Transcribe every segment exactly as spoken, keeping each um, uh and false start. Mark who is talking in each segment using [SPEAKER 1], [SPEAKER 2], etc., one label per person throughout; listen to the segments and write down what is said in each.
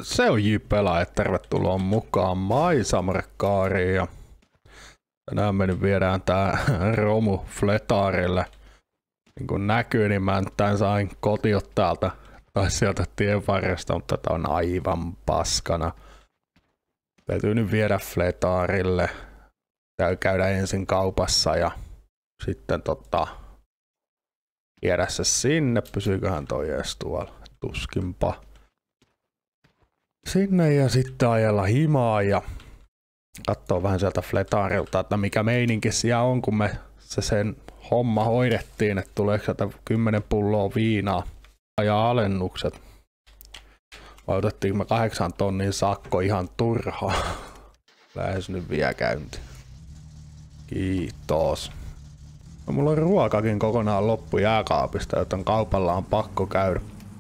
[SPEAKER 1] Se on J-pelaajat, tervetuloa mukaan Maisamrekaariin ja tänään me nyt viedään tää romu Fletaarille. Niin kuin näkyy, niin mä tämän sain kotiot täältä tai sieltä tien varresta, mutta tää on aivan paskana. Täytyy nyt viedä Fletaarille. Täytyy käydä ensin kaupassa ja sitten tota viedä se sinne. Pysyyköhän toi edes tuolla? Tuskinpa. Sinne ja sitten ajella himaa ja katsoo vähän sieltä Fletaarilta, että mikä meininki siellä on, kun me se sen homma hoidettiin, että tuleeko sieltä kymmenen pulloa viinaa ja alennukset. Vai otettiin me kahdeksan tonnin sakko ihan turhaa. Lähes nyt vielä käyntiin. Kiitos. No, mulla on ruokakin kokonaan loppu jääkaapista, joten kaupalla on pakko käydä.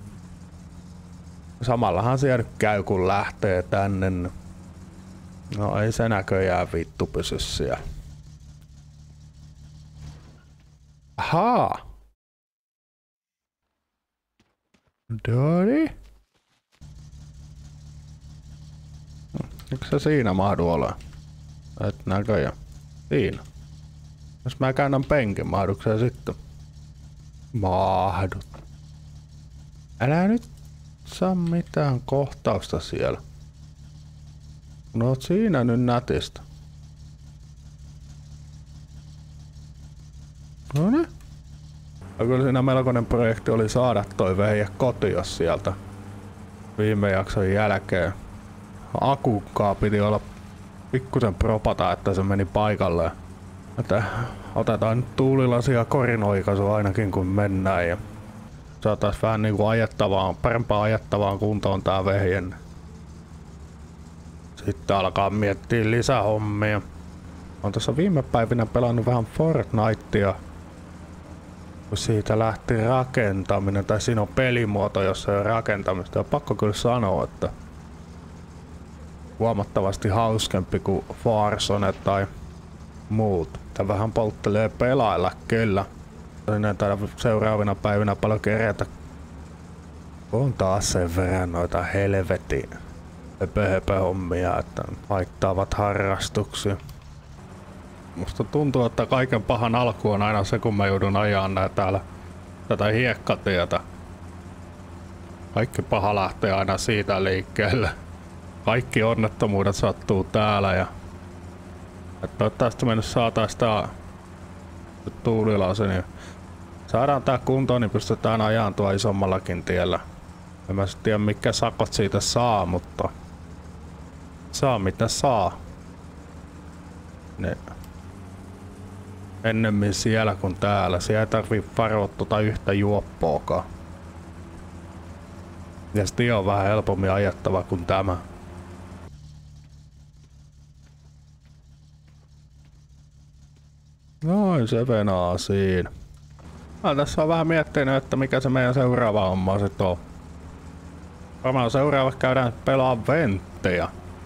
[SPEAKER 1] Samallahan siellä nyt käy, kun lähtee tänne. No ei se näköjään vittu pysy siellä. Ahaa! Dori? Eikö se siinä mahdu ole? Et näköjään. Siinä. Jos mä käännän penkin, mahduks se sitten? Mahdut. Älä nyt saa mitään kohtausta siellä. No oot siinä nyt nätistä. Noniin. Ja kyllä siinä melkoinen projekti oli saada toi vehje kotiin sieltä viime jakson jälkeen. Akukkaa piti olla pikkusen propata, että se meni paikalle. Että otetaan nyt tuulilasia korinoikaisu ainakin kun mennään ja saatais vähän niinku ajettavaan, parempaa ajettavaan kuntoon tää vehjen. Sitten alkaa miettiä lisähommia. Olen tässä viime päivinä pelannut vähän Fortnitea. Kun siitä lähti rakentaminen, tai siinä on pelimuoto, jossa on rakentamista. Ja pakko kyllä sanoa, että huomattavasti hauskempi kuin Warzone tai muut. Tää vähän polttelee pelailla kyllä. Sinne taida seuraavina päivinä paljon kerätä. On taas sen verran noita helvetin höpö hommia, että haittaavat harrastuksia. Musta tuntuu, että kaiken pahan alku on aina se, kun mä joudun ajaa nää täällä tätä hiekkatietä. Kaikki paha lähtee aina siitä liikkeelle. Kaikki onnettomuudet sattuu täällä ja että toivottavasti me nyt saatais tää tuulilasi, niin saadaan tää kuntoon, niin pystytään ajaan tuo isommallakin tiellä. En mä sit tiedä mikä sakot siitä saa, mutta saa mitä saa. Ne. Ennemmin siellä kuin täällä. Siellä ei tarvii varoa tuota yhtä juoppoakaan. Ja sit on vähän helpommin ajettava kuin tämä. Noin se venaa siinä. Mä tässä on vähän miettinyt, että mikä se meidän seuraava homma sit on. Varmaan seuraava käydään pelaa Venttiä.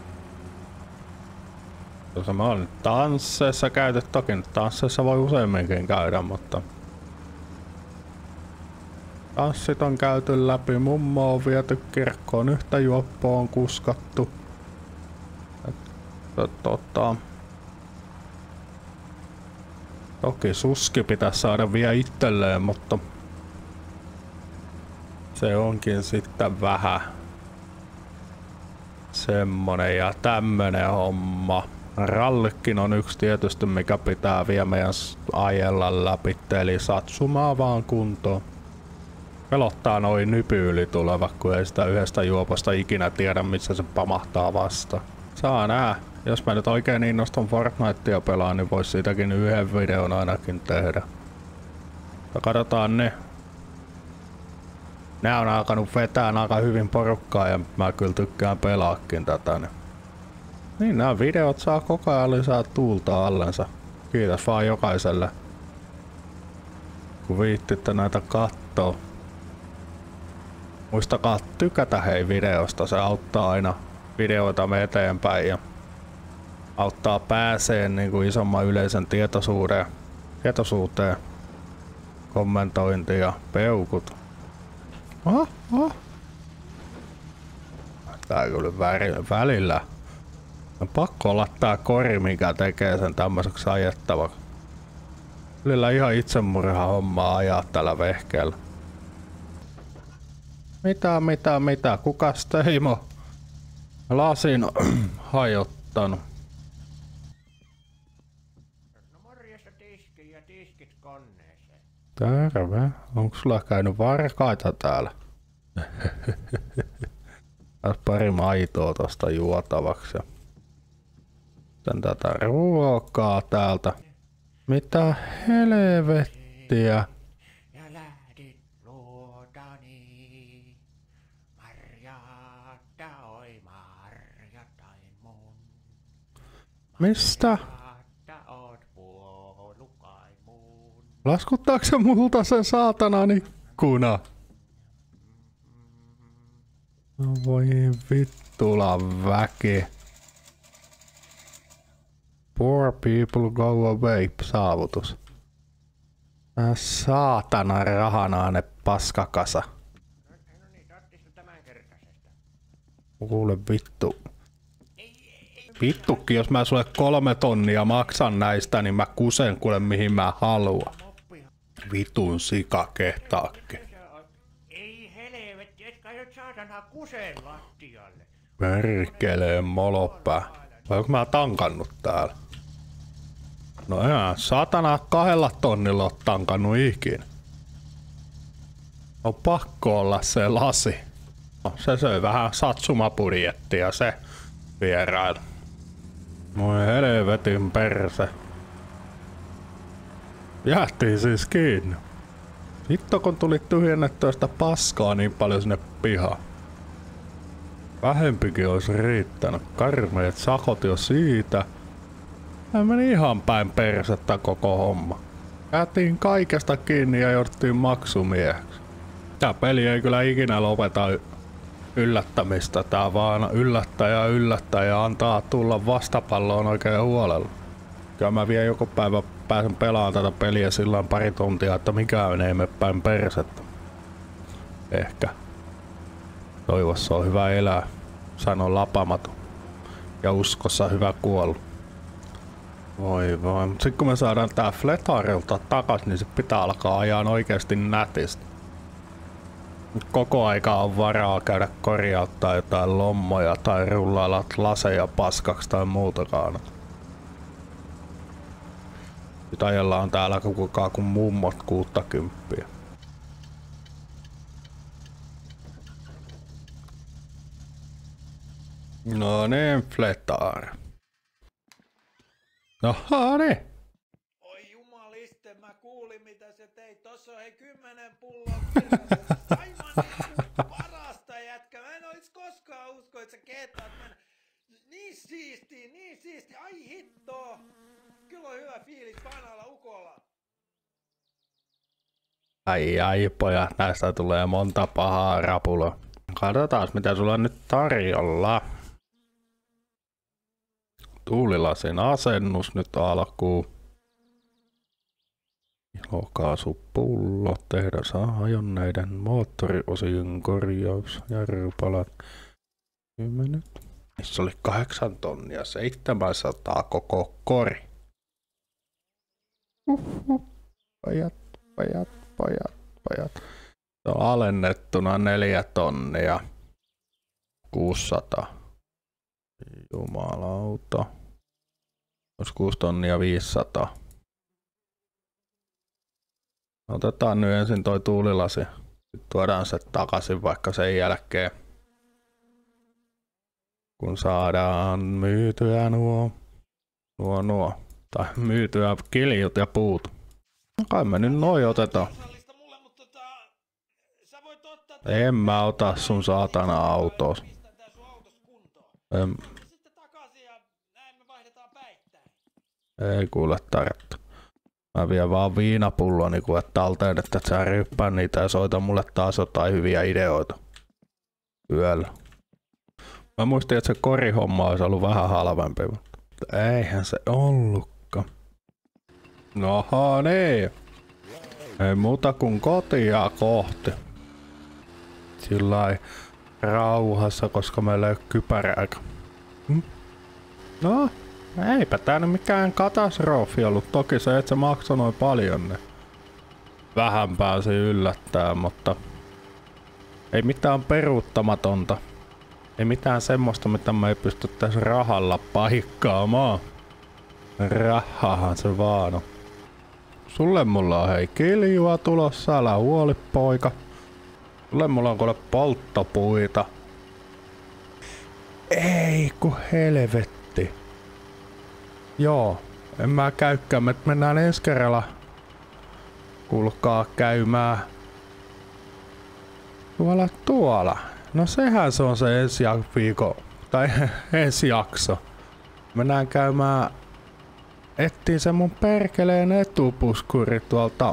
[SPEAKER 1] Koska mä oon nyt tansseissa käyty, toki nyt tansseissa voi useamminkin käydä, mutta tanssit on käyty läpi, mummo on viety kirkkoon, yhtä juoppoa on kuskattu. Että, tota, toki suski pitäisi saada vielä itselleen, mutta se onkin sitten vähän semmonen ja tämmönen homma. Rallikin on yksi tietysti, mikä pitää vielä meidän ajella läpi, eli satsumaa vaan kuntoon. Pelottaa noin nypy yli tuleva, kun ei sitä yhdestä juoposta ikinä tiedä, missä se pamahtaa vasta. Saa nää. Jos mä nyt oikein innostun Fortnitea pelaa, niin vois siitäkin yhden videon ainakin tehdä. Ja katsotaan ne. Nää on alkanut vetää aika hyvin porukkaa ja mä kyllä tykkään pelaakin tätä. Niin. Niin nämä videot saa koko ajan lisää tuulta allensa. Kiitos vaan jokaiselle, kun viittitte näitä kattoo. Muistakaa tykätä hei videosta, se auttaa aina videoita me eteenpäin ja auttaa pääseen niin kuin isomman yleisen tietoisuuteen, tietoisuuteen, kommentointi ja peukut. Oho, oho. tää kyllä välillä. On pakko olla tää kori, mikä tekee sen tämmöiseksi ajettavaksi. Välillä ihan itsemurha hommaa ajaa tällä vehkeellä. Mitä, mitä, mitä? Kukas Teimo? Lasin hajottanut.
[SPEAKER 2] No morjesta tiski ja tiskit koneeseen.
[SPEAKER 1] Terve. Onko sulla käynyt varkaita täällä? Taas pari maitoa tosta juotavaksi. Sitten tätä ruokaa täältä. Mitä helvettiä?
[SPEAKER 2] Ja lähdit luotani. Marjatta oi marjatain mun.
[SPEAKER 1] Mistä?
[SPEAKER 2] Marjatta oot puolukai mun.
[SPEAKER 1] Laskuttaako se multa sen saatanan ikkuna? No voi vittula väki. Poor people go away saavutus. Tää saatana rahanaane paskakasa.
[SPEAKER 2] No, no niin, ottista tämän kertaisesta.
[SPEAKER 1] Kuule vittu. Vittukin, jos mä sulle kolme tonnia maksan näistä, niin mä kusen kuule mihin mä haluan. Vitun sika kehtaakke.
[SPEAKER 2] Ei helvetti, et kai nyt saatana kuseen lattialle.
[SPEAKER 1] Perkeleen molopää. Vai onko mä tankannut täällä? No enää, saatana kahdella tonnilla oot tankannut ikinä. On pakko olla se lasi. No, se söi vähän satsumapudjettia se vierailu. Moi helvetin perse. Jäähtiin siis kiinni. Hitto kun tuli tyhjennettyä sitä paskaa niin paljon sinne pihaan. Vähempikin olisi riittänyt. Karmeet sakot jo siitä. Mä meni ihan päin persettä koko homma. Jäätiin kaikesta kiinni ja jouduttiin maksumieheksi. Tää peli ei kyllä ikinä lopeta yllättämistä. Tää vaan yllättää ja yllättää ja antaa tulla vastapalloon oikein huolella. Kyllä mä vielä joku päivä pääsen pelaamaan tätä peliä sillä pari tuntia, että mikään ei mene päin persettä. Ehkä. Toivossa on hyvä elää. Sano lapamaton. Ja uskossa hyvä kuolla. Voi voi, mut sit kun me saadaan tää Fletarilta takas, niin sit pitää alkaa ajaa oikeesti nätisti. Koko aika on varaa käydä korjauttaa jotain lommoja tai rullailla laseja paskaksi tai muutakaan. Nyt ajellaan täällä kukaan kun mummot kuuttakymppiä. No niin, Fletar. No niin.
[SPEAKER 3] Oi jumaliste, mä kuulin mitä se teit. Tossa on hei kymmenen pulloa kirjassa. Aivan parasta jätkä. Mä en ois koskaan usko, että sä kehtaat mennä. Niin siistiä, niin siistiä. Ai hitto. Kyllä on hyvä fiilis vanhalla ukolla.
[SPEAKER 1] Ai ai pojat, näistä tulee monta pahaa rapuloa. Katsotaan mitä sulla on nyt tarjolla. Tuulilasin asennus nyt alkuun. Ilokaasupullo, tehdas ajonneiden moottoriosien korjaus, jarrupalat. Kymmenen. Niissä oli kahdeksan tonnia, seitsemänsataa koko kori. Uhuh. Pojat, pojat, pojat, pojat. Se on alennettuna neljä tonnia. kuusisataa. Jumalauta. Olisi kuusi tonnia viisisataa. Otetaan nyt ensin toi tuulilasi. Sitten tuodaan se takaisin vaikka sen jälkeen. Kun saadaan myytyä nuo. Nuo nuo. Tai myytyä kiljut ja puut. Kai me nyt noi otetaan.
[SPEAKER 3] Mulle, mutta tota, sä voit ottaa
[SPEAKER 1] En mä ota sun saatana autoos. En.
[SPEAKER 3] sitten takaisin ja näin me vaihdetaan päittäin.
[SPEAKER 1] Ei kuule tarvitse. Mä vien vaan viinapulloni, kun et talteen, että sä ryppää niitä ja soita mulle taas jotain hyviä ideoita. Yöllä. Mä muistin, että se korihomma olisi ollut vähän halvempi, mutta eihän se ollutkaan. Noha niin. Ei muuta kuin kotia kohti. Sillai rauhassa, koska meillä ei ole kypärääkään. Hm? No, eipä tää nyt mikään katastrofi ollut. Toki se, että se maksoi noin paljon, niin vähän pääsi yllättää, mutta ei mitään peruuttamatonta. Ei mitään semmoista, mitä me ei pystyttäisi rahalla paikkaamaan. Rahahan se vaan on. Sulle mulla on hei kiljua tulossa, älä huoli poika. Sulle mulla on kuule polttopuita. Ei ku helvetti. Joo, en mä käykään, me mennään ensi kerralla. Kuulkaa käymään. Tuolla tuolla. No sehän se on se ensi viikko, tai ensi jakso. Mennään käymään, etsii se mun perkeleen etupuskuri tuolta,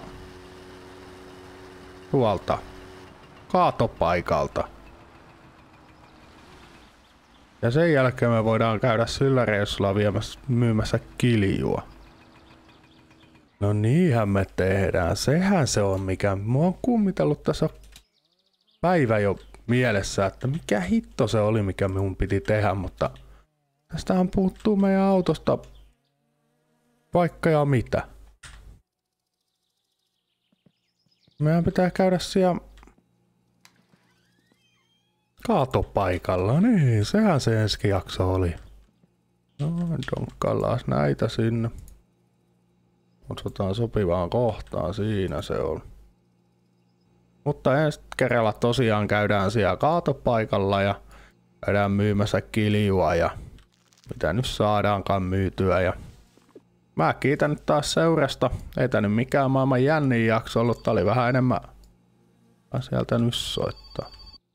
[SPEAKER 1] tuolta, kaatopaikalta. Ja sen jälkeen me voidaan käydä sillä reissulla viemässä, myymässä kiljua. No niinhän me tehdään, sehän se on mikä, mua on kummitellut tässä päivä jo mielessä, että mikä hitto se oli, mikä minun piti tehdä, mutta tästähän puuttuu meidän autosta vaikka ja mitä. Meidän pitää käydä siellä kaatopaikalla, niin sehän se ensi jakso oli. No, donkkaillaan näitä sinne. Otetaan sopivaan kohtaan, siinä se on. Mutta ensi kerralla tosiaan käydään siellä kaatopaikalla ja käydään myymässä kiljua ja mitä nyt saadaankaan myytyä. Ja mä kiitän nyt taas seurasta. Ei tää nyt mikään maailman jännin jakso ollut. Tää oli vähän enemmän sieltä nyt soittaa.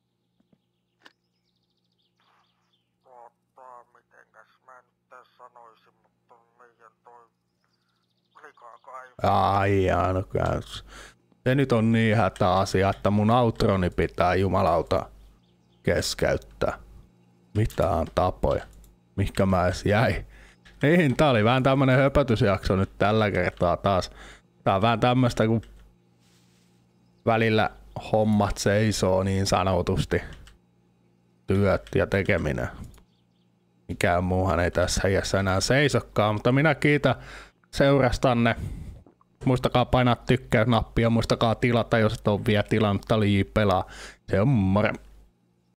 [SPEAKER 4] Tuota, mitenkäs mä nyt sanoisin, mutta meidän toi likakaivo.
[SPEAKER 1] Ai jaa, no kyllä. Se nyt on niin hätä asia, että mun outroni pitää jumalauta keskeyttää. Mitään tapoja. Mihkä mä edes jäi. Niin, tää oli vähän tämmönen höpötysjakso nyt tällä kertaa taas. Tää on vähän tämmöstä, kun välillä hommat seisoo niin sanotusti. Työt ja tekeminen. Mikään muuhan ei tässä heijässä enää seisokkaan, mutta minä kiitän seurastanne. Muistakaa painaa tykkäysnappia, muistakaa tilata, jos et ole vielä tilannut. Tää oli J Pelaa. Se on moro.